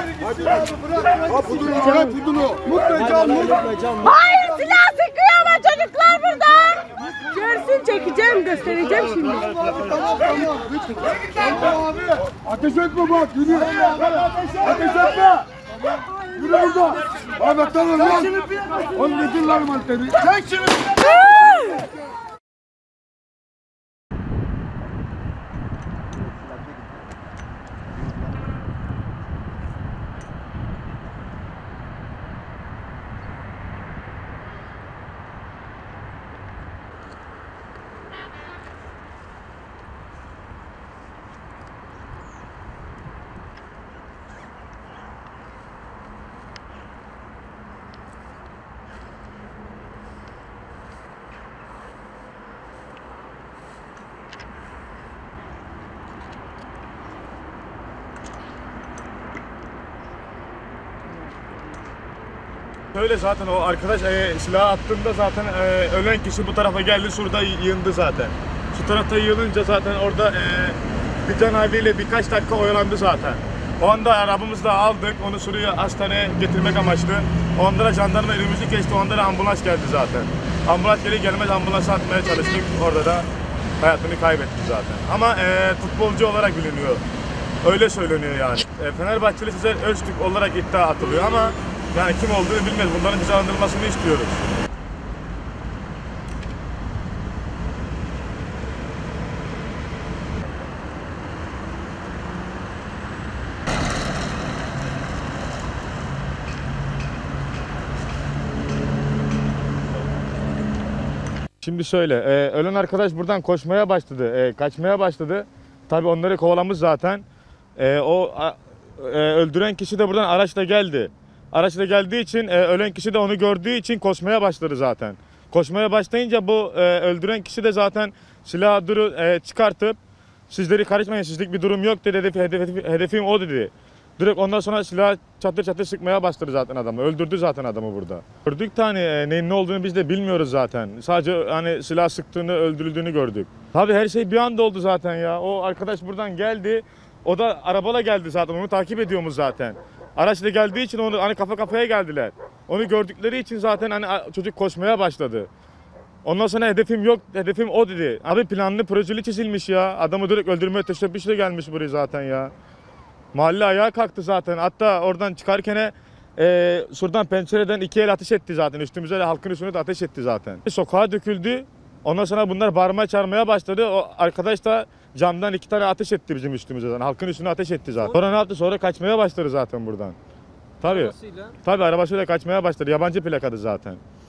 Hayır, silah sıkıyor ama çocuklar burada. Görsün, çekeceğim, göstereceğim şimdi. Ateş etme bak, yürü. Ateş etme. Yürü burada. Ahmet tamam lan. Oğlum nedir lan mantığı? Çek şunu. Öyle zaten o arkadaş silahı attığında zaten ölen kişi bu tarafa geldi, şurada yığındı zaten. Şu tarafta yığılınca zaten orada bir canaviyle birkaç dakika oyalandı zaten. O anda arabamızla aldık, onu Suriye hastaneye getirmek amaçlı. Onlara jandarma önümüzü kesti, onlara ambulans geldi zaten. Ambulans gelir gelmez ambulansa atmaya çalıştık, orada da hayatını kaybetti zaten. Ama futbolcu olarak biliniyor, öyle söyleniyor yani. Fenerbahçeli Sezer Öztürk olarak iddia atılıyor ama yani kim olduğunu bilmiyoruz. Bunların cezalandırılmasını istiyoruz. Şimdi şöyle, ölen arkadaş buradan koşmaya başladı, kaçmaya başladı. Tabii onları kovalamış zaten. Öldüren kişi de buradan araçla geldi. Araçla geldiği için ölen kişi de onu gördüğü için koşmaya başladı zaten. Koşmaya başlayınca bu öldüren kişi de zaten silahı çıkartıp sizleri karışmayın, sizlik bir durum yok dedi, hedefim o dedi. Direkt ondan sonra silah çatır çatır sıkmaya başladı zaten adamı. Öldürdü zaten adamı burada. Gördük tane neyin ne olduğunu biz de bilmiyoruz zaten. Sadece hani silah sıktığını, öldürüldüğünü gördük. Tabii her şey bir anda oldu zaten ya. O arkadaş buradan geldi. O da arabayla geldi zaten. Onu takip ediyoruz zaten. Araçla geldiği için onu hani kafa kafaya geldiler. Onu gördükleri için zaten hani çocuk koşmaya başladı. Ondan sonra hedefim yok, hedefim o dedi. Abi planlı projeli çizilmiş ya. Adamı direkt öldürmeye teşebbüsle gelmiş buraya zaten ya. Mahalle ayağa kalktı zaten. Hatta oradan çıkarken şuradan pencereden 2 el ateş etti zaten. Üstümüze de halkın üstüne de ateş etti zaten. Sokağa döküldü. Ondan sonra bunlar bağırmaya çağırmaya başladı. O arkadaş da camdan 2 tane ateş etti bizim üstümüze zaten. Halkın üstüne ateş etti zaten. Sonra ne yaptı? Sonra kaçmaya başladı zaten buradan. Tabii. Arabasıyla kaçmaya başladı. Yabancı plakadı zaten.